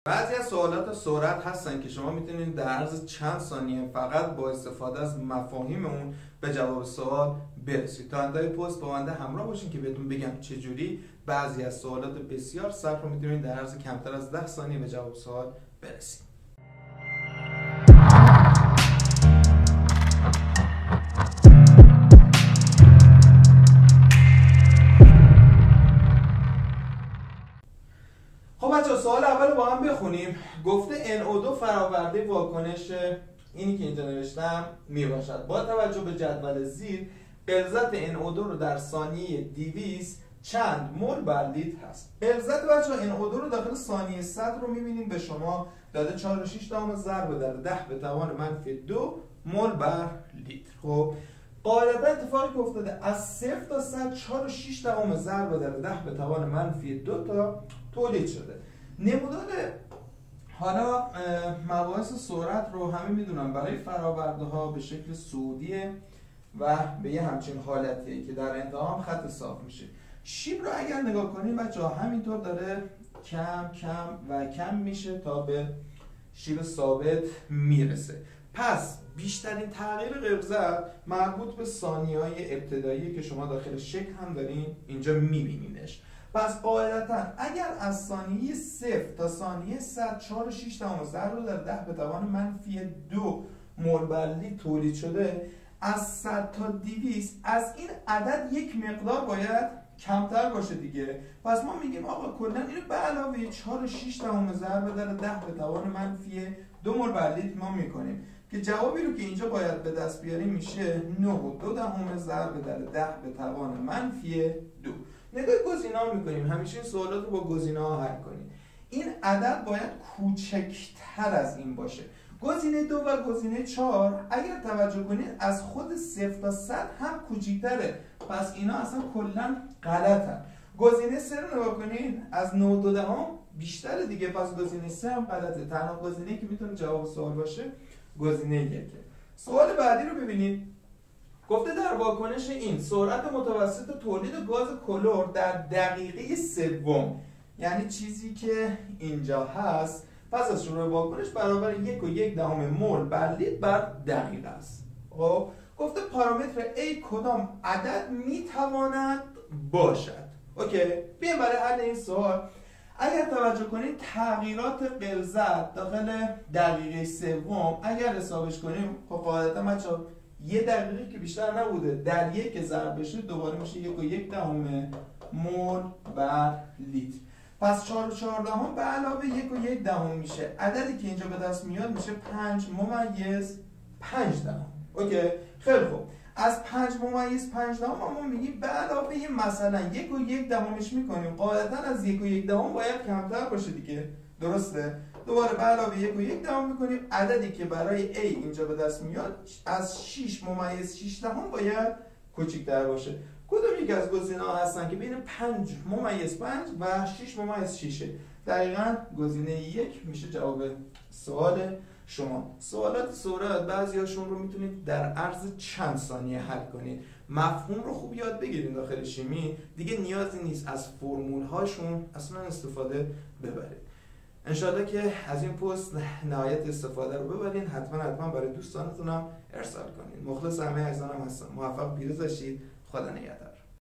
بعضی از سوالات سرعت هستن که شما میتونید در عرض چند ثانیه فقط با استفاده از مفاهیم اون به جواب سوال برسید. تا انتهای پست با بنده همراه باشین که بهتون بگم چجوری بعضی از سوالات بسیار سخت رو میتونید در عرض کمتر از 10 ثانیه به جواب سوال برسید. خب بچه‌ها سوال اول رو با هم بخونیم. گفته NO2 فراورده واکنش اینی که اینجا نوشتم میباشد. با توجه به جدول زیر غلظت NO2 رو در ثانیه 200 چند مول بر لیتر هست. غلظت بچه‌ها NO2 رو داخل ثانیه 100 رو میبینیم به شما داده 4.6 ضرب در 10 به توان منفی 2 مول بر لیتر. خب قاعدتا اتفاقی که افتاده از 0 تا 100 4.6 ضرب در 10 به توان منفی 2 تا تولید شده. نمودار حالا مباحث سرعت رو همه میدونن برای فراورده ها به شکل سعودیه و به یه همچین حالتیه که در انتها هم خط صاف میشه. شیب رو اگر نگاه کنیم بچه‌ها همینطور داره کم کم میشه تا به شیب ثابت میرسه. پس بیشترین تغییر غلظت مربوط به ثانیه‌های ابتدایی که شما داخل شکل هم دارین اینجا میبینینش. پس قاعدتا اگر از ثانیه 0 تا ثانیه 100 4.6 ضرب در 10 به توان منفی 2 مول بر لیتر تولید شده، از 100 تا 200 از این عدد یک مقدار باید کمتر باشه دیگه. پس ما میگیم آقا کلا اینو به علاوه 4.6 ضرب در 10 به توان منفی 2 مول بر لیتر ما میکنیم که جوابی رو که اینجا باید به دست بیاریم میشه 9.2 ضرب در 10 به توان منفی 2. نگاه گزینه‌ها میکنیم. همیشه این سوالات رو با گزینه‌ها حل کنیم. این عدد باید کوچکتر از این باشه. گزینه 2 و گزینه 4 اگر توجه کنید از خود 0 تا 100 هم کوچکتره. پس اینا اصلا کلا غلطن. گزینه 3 رو نگاه کنید از 9.2 بیشتره دیگه. پس گزینه 3 هم غلطه. تنها گزینه‌ای که میتونه جواب سوال باشه گزینه 1. سوال بعدی رو ببینید. گفته در واکنش این سرعت متوسط تولید گاز کلور در دقیقه سوم، یعنی چیزی که اینجا هست، پس از شروع واکنش برابر 1.1 مول بر لیتر بر دقیقه است. خب گفته پارامتر A کدام عدد میتواند باشد. اوکی، بیایم برای حل این سوال اگر توجه کنید تغییرات غلظت داخل دقیقه سوم اگر حسابش کنیم، خب قاعدتا بچه‌ها یه دقیقه که بیشتر نبوده در یک ضرب بشه دوباره میشه 1.1 مول بر لیتر. پس 4.4 به علاوه 1.1 میشه. عددی که اینجا به دست میاد میشه 5.5. اوکی، خیلی خوب. از 5.5 ما میگیم به علاوه مثلا 1.1 میکنیم. قاعدتا از 1.1 باید کمتر باشه دیگه، درسته؟ دوباره به علاوه 1.1 میکنیم. عددی که برای A اینجا به دست میاد از 6.6 باید کوچکتر باشه. کدوم یکی از گزینه‌ها هستن که بین 5.5 و 6.6؟ دقیقاً گزینه 1 میشه جواب سوال شما. سوالات سرعت بعضیاشون رو میتونید در عرض چند ثانیه حل کنید. مفهوم رو خوب یاد بگیرید داخل شیمی، دیگه نیازی نیست از فرمول هاشون اصلا استفاده ببرید. انشالله که از این پست نهایت استفاده رو ببرین. حتما برای دوستانتون هم ارسال کنید. مخلص همه عزیزانم هستم. موفق پیروز باشید. خدا نگهدار.